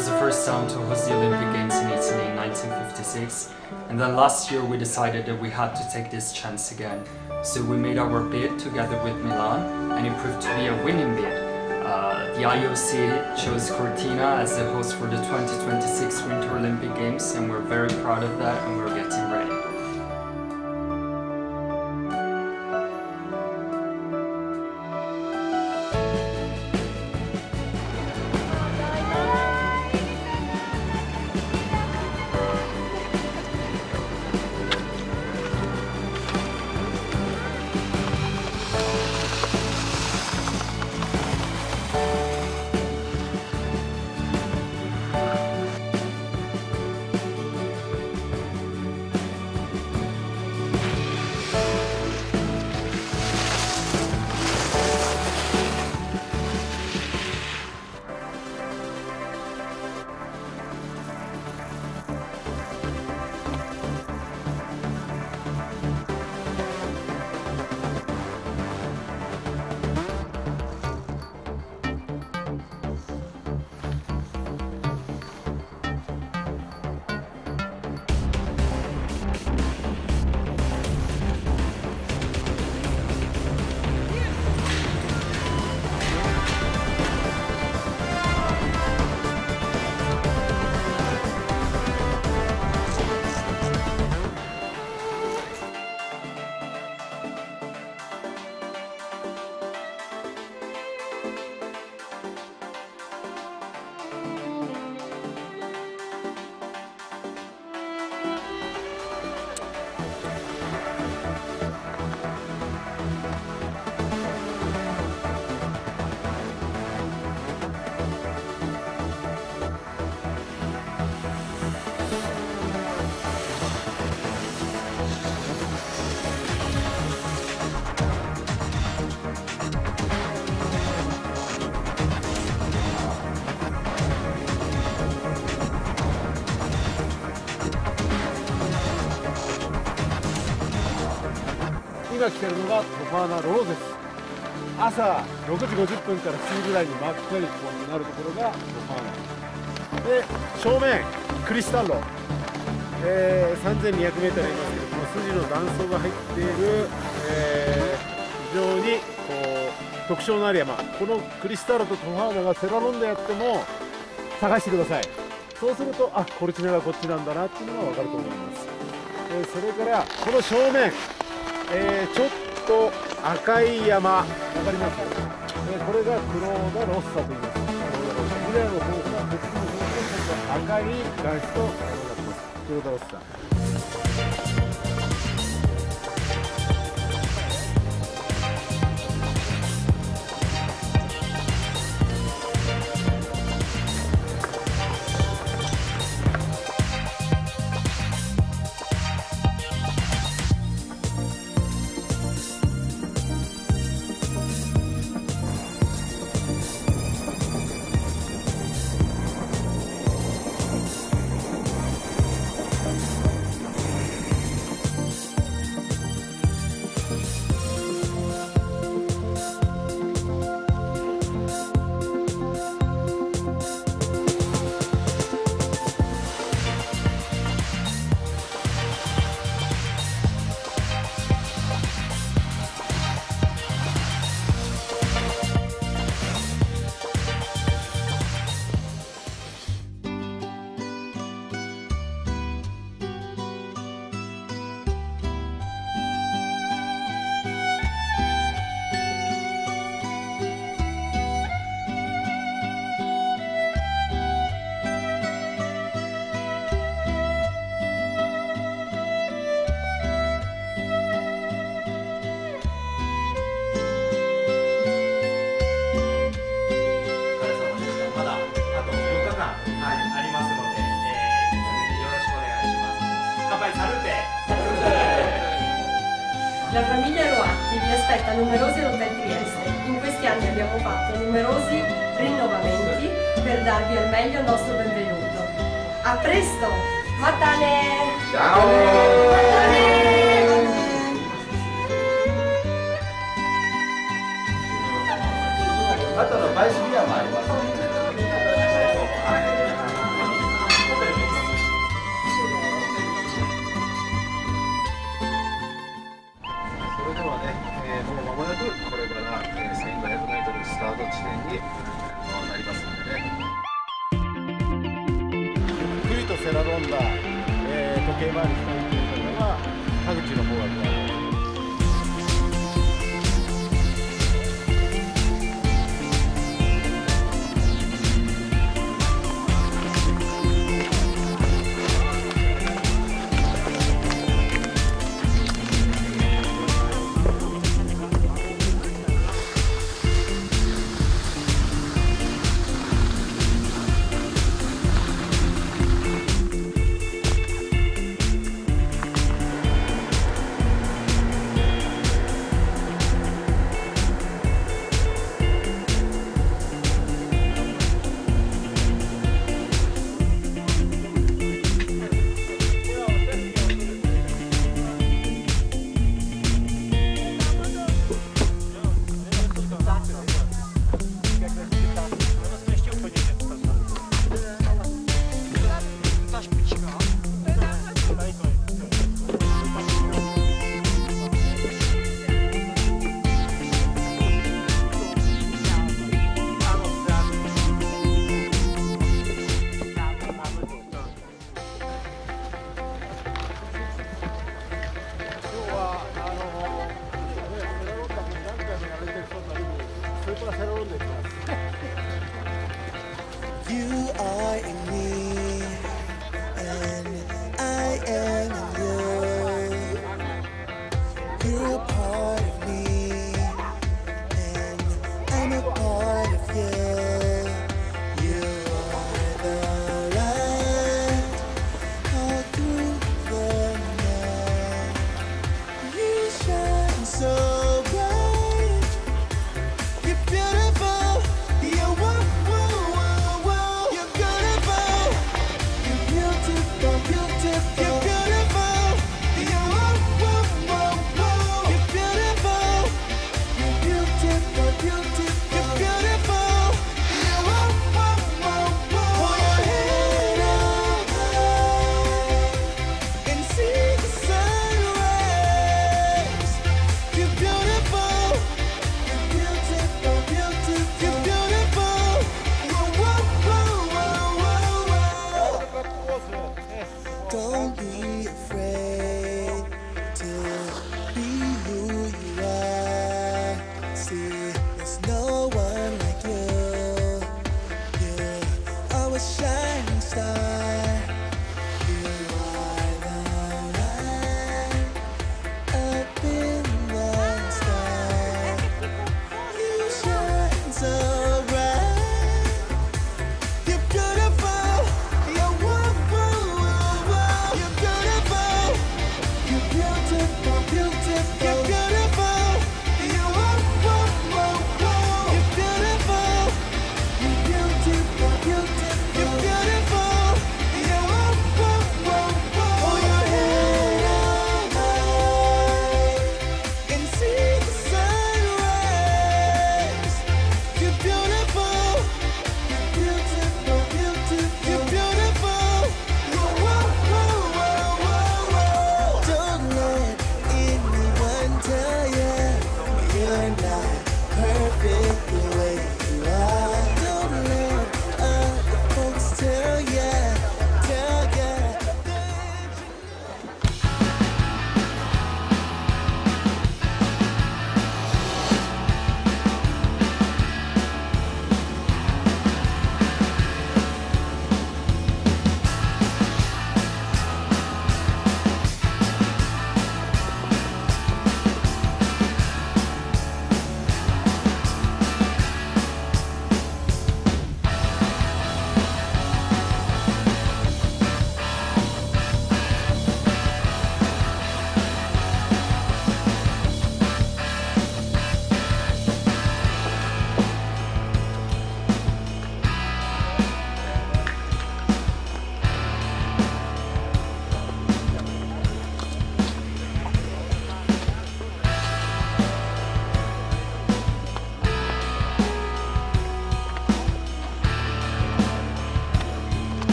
was the first town to host the Olympic Games in Italy in 1956, and then last year we decided that we had to take this chance again. So we made our bid together with Milan, and it proved to be a winning bid. The IOC chose Cortina as the host for the 2026 Winter Olympic Games, and we're very proud of that, and we're getting ready. 今来てるのがトファーナ・ローゼス。朝6時50分から7時ぐらいに真っ赤になるところがトファーナで、正面クリスタッロ、3200m ありますけど、この筋の断層が入っている、非常に特徴のある山、このクリスタッロとトファーナがセラロンでやっても探してください。そうすると、あ、コルチネがこっちなんだなっていうのが分かると思います。それからこの正面、ちょっと赤い山、わかります？これがクローダ・ロッサと言います。クローダ・ロッサ。ミラーの方が別の方がちょっと赤い岩質となってます。クローダ・ロッサ。 La famiglia Roatti vi aspetta numerosi Hotel Trieste. In questi anni abbiamo fatto numerosi rinnovamenti per darvi al meglio il nostro benvenuto. A presto! Matane! Ciao! Matane! あとのバイシビアもあります。 田口の方が加わる。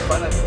Buonasera.